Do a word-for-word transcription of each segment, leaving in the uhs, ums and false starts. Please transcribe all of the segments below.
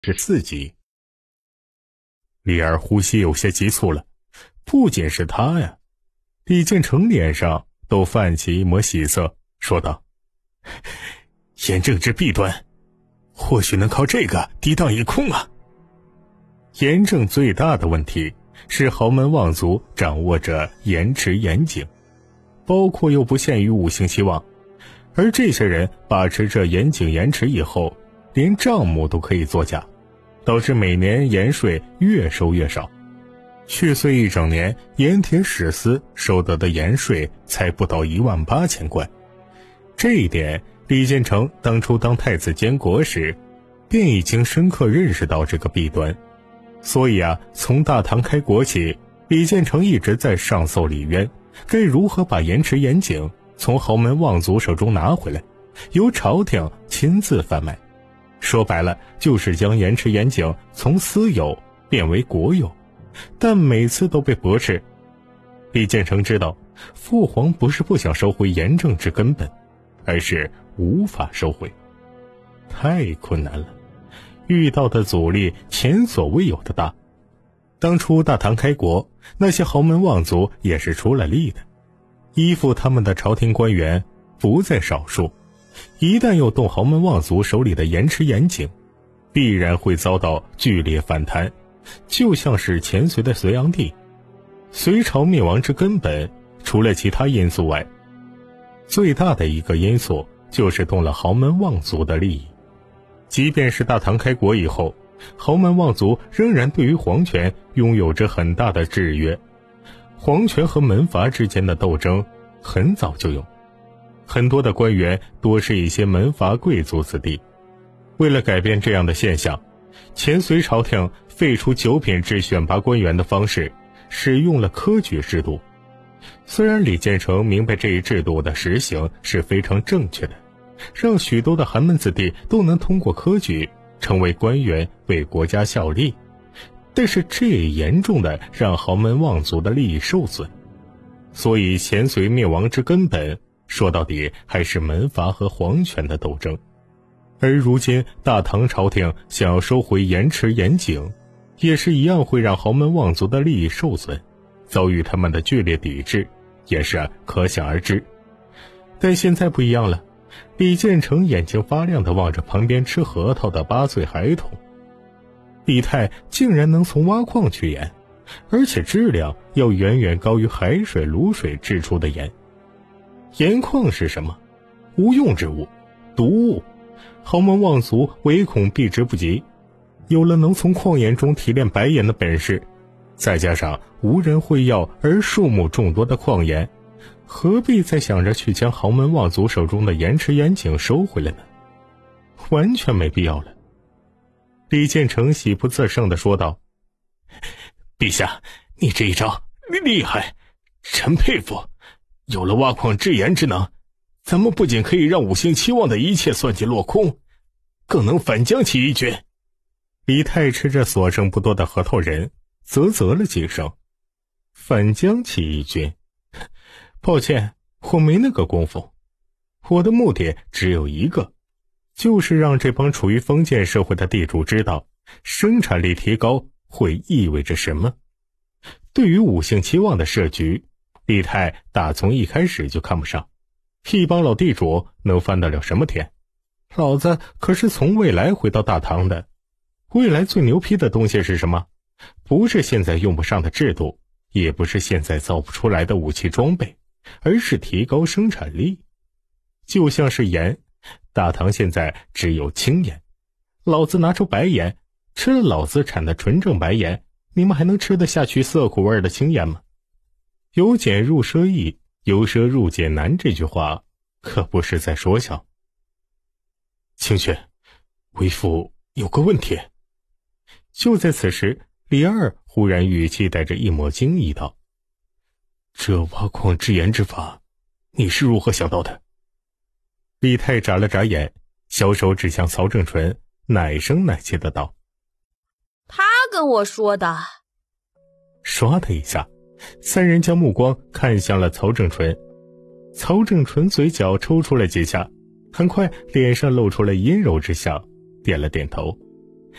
是四集。李二呼吸有些急促了，不仅是他呀，李建成脸上都泛起一抹喜色，说道：严正之弊端，或许能靠这个抵挡一空啊。严正最大的问题是豪门望族掌握着盐池盐井，包括又不限于五星期望，而这些人把持着盐井盐池以后，连账目都可以作假，导致每年盐税越收越少。去岁一整年，盐铁史司收得的盐税才不到一万八千贯。这一点，李建成当初当太子监国时，便已经深刻认识到这个弊端。所以啊，从大唐开国起，李建成一直在上奏李渊，该如何把盐池盐井从豪门望族手中拿回来，由朝廷亲自贩卖。说白了，就是将盐池盐井从私有变为国有，但每次都被驳斥。李建成知道，父皇不是不想收回盐政之根本，而是无法收回，太困难了，遇到的阻力前所未有的大。当初大唐开国，那些豪门望族也是出了力的，依附他们的朝廷官员不在少数，一旦又动豪门望族手里的盐池盐井，必然会遭到剧烈反弹，就像是前隋的隋炀帝。隋朝灭亡之根本，除了其他因素外，最大的一个因素就是动了豪门望族的利益。即便是大唐开国以后，豪门望族仍然对于皇权拥有着很大的制约。皇权和门阀之间的斗争很早就有，很多的官员多是一些门阀贵族子弟。为了改变这样的现象，前隋朝廷废除九品制选拔官员的方式，使用了科举制度。虽然李建成明白这一制度的实行是非常正确的，让许多的寒门子弟都能通过科举成为官员，为国家效力，但是这也严重的让豪门望族的利益受损。所以前隋灭亡之根本，说到底还是门阀和皇权的斗争。而如今大唐朝廷想要收回盐池盐井，也是一样会让豪门望族的利益受损，遭遇他们的剧烈抵制，也是可想而知。但现在不一样了，李建成眼睛发亮地望着旁边吃核桃的八岁孩童。李泰竟然能从挖矿取盐，而且质量要远远高于海水卤水制出的盐。盐矿是什么？无用之物，毒物，豪门望族唯恐避之不及。有了能从矿岩中提炼白盐的本事，再加上无人会要而数目众多的矿盐，何必再想着去将豪门望族手中的盐池盐井收回来呢？完全没必要了。李建成喜不自胜地说道：陛下，你这一招厉害，臣佩服。有了挖矿制盐之能，咱们不仅可以让五星期望的一切算计落空，更能反将其一军。李泰吃着所剩不多的核桃仁，啧啧了几声。反将其一军？抱歉，我没那个功夫。我的目的只有一个，就是让这帮处于封建社会的地主知道，生产力提高会意味着什么。对于五姓期望的设局，李泰打从一开始就看不上。一帮老地主能翻得了什么天？老子可是从未来回到大唐的。未来最牛批的东西是什么？不是现在用不上的制度，也不是现在造不出来的武器装备，而是提高生产力。就像是盐，大唐现在只有青盐，老子拿出白盐，吃了老子产的纯正白盐，你们还能吃得下去涩苦味的青盐吗？由俭入奢易，由奢入俭难，这句话可不是在说笑。清泉，为父有个问题。就在此时，李二忽然语气带着一抹惊异道：这挖矿制盐之法，你是如何想到的？李泰眨了眨眼，小手指向曹正淳，奶声奶气的道： 他跟我说的。 唰的一下，三人将目光看向了曹正淳。曹正淳嘴角抽搐了几下，很快脸上露出了阴柔之笑，点了点头。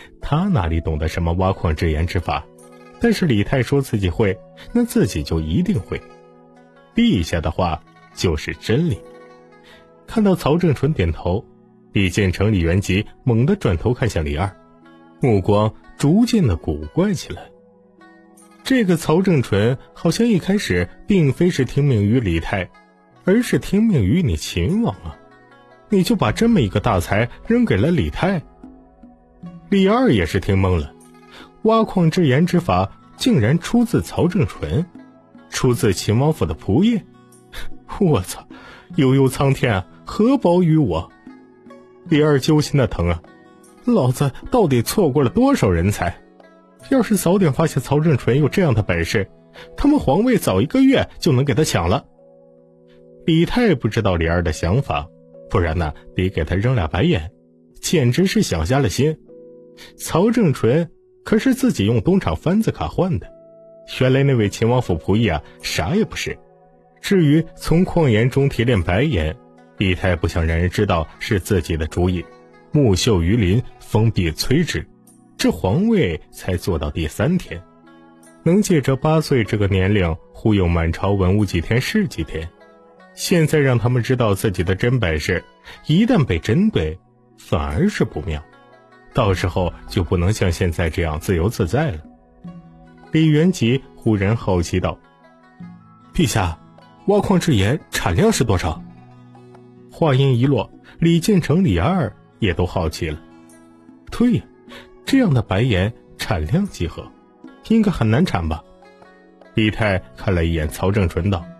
他哪里懂得什么挖矿制盐之法？但是李泰说自己会，那自己就一定会。陛下的话就是真理。看到曹正纯点头，李建成、李元吉猛地转头看向李二，目光逐渐的古怪起来。这个曹正纯好像一开始并非是听命于李泰，而是听命于你秦王啊！你就把这么一个大才扔给了李泰。李二也是听懵了，挖矿制盐之法竟然出自曹正纯，出自秦王府的仆役。我操，悠悠苍天啊，何薄于我！李二揪心的疼啊，老子到底错过了多少人才？要是早点发现曹正纯有这样的本事，他们皇位早一个月就能给他抢了。李泰不知道李二的想法，不然呢得给他扔俩白眼，简直是想瞎了心。曹正纯可是自己用东厂番子卡换的，原来那位秦王府仆役啊，啥也不是。至于从矿岩中提炼白盐，李泰不想让人知道是自己的主意，木秀于林，风必摧之。这皇位才做到第三天，能借着八岁这个年龄忽悠满朝文武几天是几天。现在让他们知道自己的真本事，一旦被针对，反而是不妙。到时候就不能像现在这样自由自在了。李元吉忽然好奇道：“陛下，挖矿制盐产量是多少？”话音一落，李建成、李二也都好奇了。对呀，这样的白盐产量几何？应该很难产吧？李泰看了一眼曹正纯道：“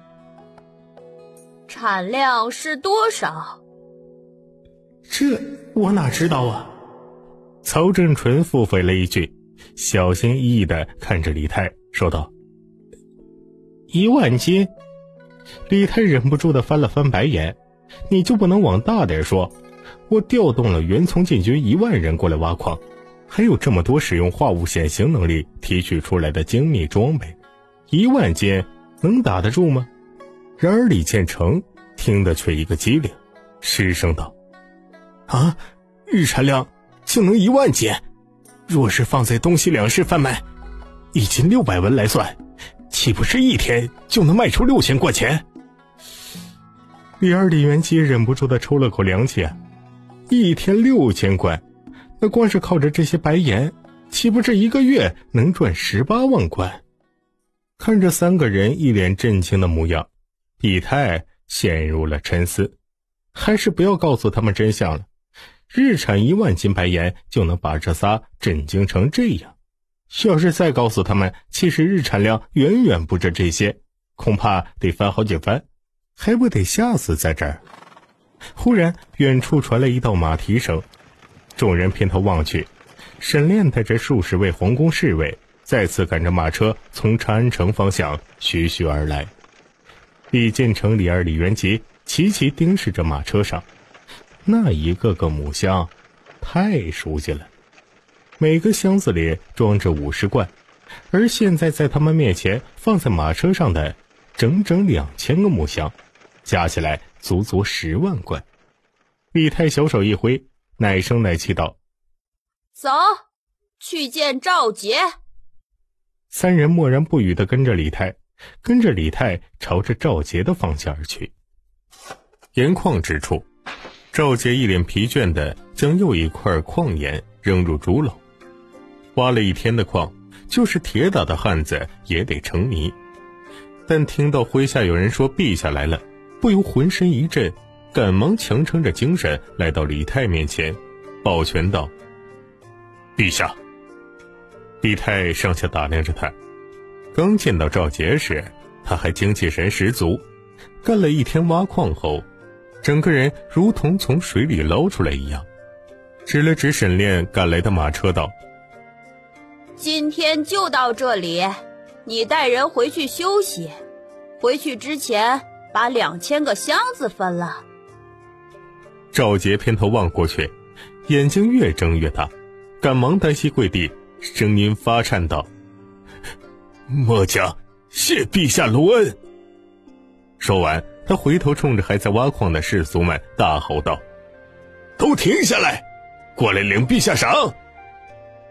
产量是多少？” 这我哪知道啊？曹正纯腹诽了一句，小心翼翼地看着李泰说道：“一万斤。”李泰忍不住地翻了翻白眼：“你就不能往大点说？我调动了原从禁军一万人过来挖矿，还有这么多使用化物显形能力提取出来的精密装备，一万斤能打得住吗？”然而李建成听得却一个机灵，失声道：“啊，日产量竟能一万斤，若是放在东西两市贩卖，一斤六百文来算，岂不是一天就能卖出六千贯钱？”李二、李元吉忍不住的抽了口凉气啊！一天六千贯，那光是靠着这些白盐，岂不是一个月能赚十八万贯？看着三个人一脸震惊的模样，李泰陷入了沉思，还是不要告诉他们真相了。日产一万斤白盐就能把这仨震惊成这样，要是再告诉他们其实日产量远远不止这些，恐怕得翻好几番，还不得吓死在这儿。忽然远处传来一道马蹄声，众人偏头望去，沈炼带着数十位皇宫侍卫再次赶着马车从长安城方向徐徐而来。李建成、李二、李元吉齐齐盯视着马车上，那一个个木箱太熟悉了，每个箱子里装着五十贯，而现在在他们面前放在马车上的整整两千个木箱，加起来足足十万贯。李泰小手一挥，奶声奶气道：“ 走，去见赵杰。” 三人默然不语地跟着李泰，跟着李泰朝着赵杰的方向而去。盐矿之处，赵杰一脸疲倦地将又一块矿盐扔入竹篓。挖了一天的矿，就是铁打的汉子也得成泥。但听到麾下有人说陛下来了，不由浑身一震，赶忙强撑着精神来到李泰面前，抱拳道：“陛下。”李泰上下打量着他，刚见到赵杰时，他还精气神十足，干了一天挖矿后，整个人如同从水里捞出来一样，指了指沈炼赶来的马车道：“ 今天就到这里，你带人回去休息，回去之前把两千个箱子分了。” 赵杰偏头望过去，眼睛越睁越大，赶忙单膝跪地，声音发颤道：“末将谢陛下卢恩。”说完，他回头冲着还在挖矿的士卒们大吼道：“都停下来，过来领陛下赏！”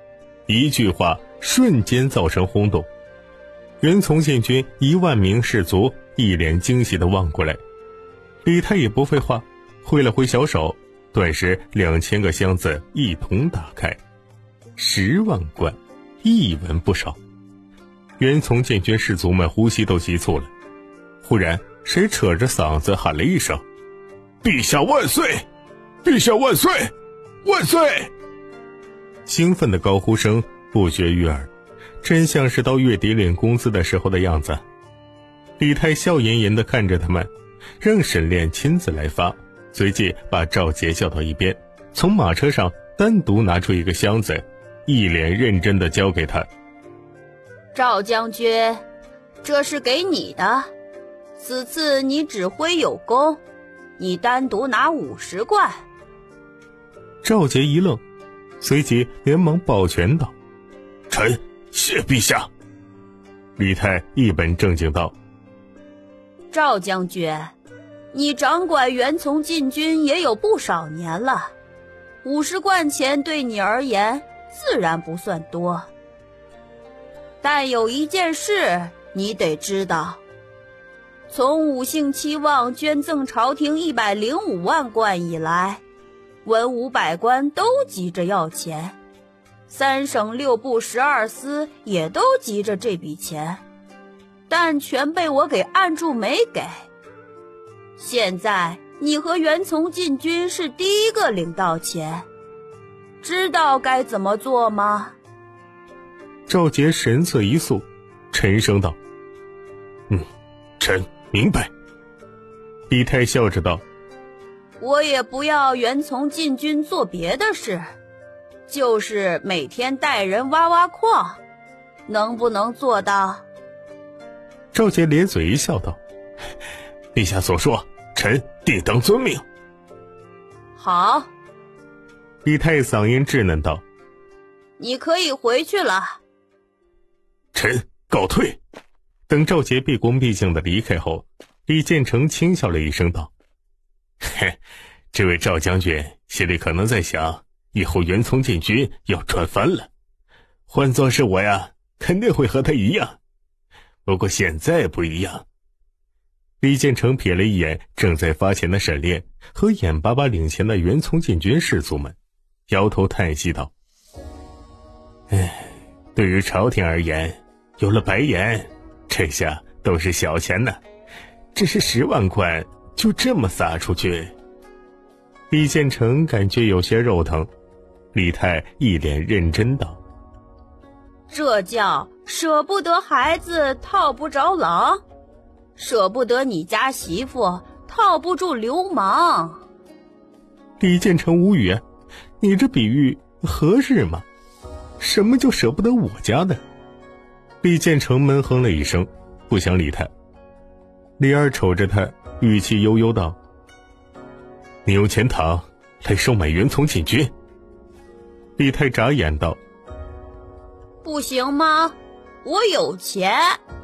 一句话瞬间造成轰动。袁从建军一万名士卒一脸惊喜地望过来，李泰也不废话，挥了挥小手，顿时两千个箱子一同打开，十万贯，一文不少。袁从建军士卒们呼吸都急促了。忽然，谁扯着嗓子喊了一声：“陛下万岁！陛下万岁！万岁！”兴奋的高呼声不绝于耳，真像是到月底领工资的时候的样子。李泰笑吟吟地看着他们，让沈炼亲自来发，随即把赵杰叫到一边，从马车上单独拿出一个箱子，一脸认真地交给他。 赵将军，这是给你的，此次你指挥有功，你单独拿五十贯。 赵杰一愣，随即连忙抱拳道：“臣谢陛下。”李泰一本正经道：“ 赵将军，你掌管袁从禁军也有不少年了，五十贯钱对你而言自然不算多。但有一件事你得知道，从武姓期望捐赠朝廷一百零五万贯以来，文武百官都急着要钱，三省六部十二司也都急着这笔钱，但全被我给按住没给。现在你和袁从禁军是第一个领到钱，知道该怎么做吗？ 赵杰神色一肃，沉声道：“嗯，臣明白。”李泰笑着道：“ 我也不要袁从禁军做别的事，就是每天带人挖挖矿，能不能做到？” 赵杰咧嘴一笑道：“陛下所说，臣定当遵命。” 好。 李泰嗓音稚嫩道：“ 你可以回去了。” 臣告退。等赵杰毕恭毕敬地离开后，李建成轻笑了一声道：“嘿，这位赵将军心里可能在想，以后袁从禁军要赚翻了，换作是我呀，肯定会和他一样。不过现在不一样。”李建成瞥了一眼正在发钱的沈炼和眼巴巴领钱的袁从禁军士卒们，摇头叹息道：“唉，对于朝廷而言，有了白盐，这下都是小钱呢。只是十万贯就这么撒出去。”李建成感觉有些肉疼。李泰一脸认真道：“ 这叫舍不得孩子套不着狼，舍不得你家媳妇套不住流氓。” 李建成无语啊，你这比喻合适吗？什么叫舍不得我家的？李建成闷哼了一声，不想理他。李二瞅着他，语气悠悠道：“你用钱塘来收买袁从禁军？”李泰眨眼道：“ 不行吗？我有钱。”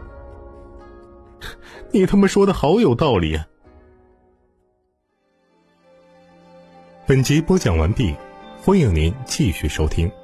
你他妈说的好有道理啊！本集播讲完毕，欢迎您继续收听。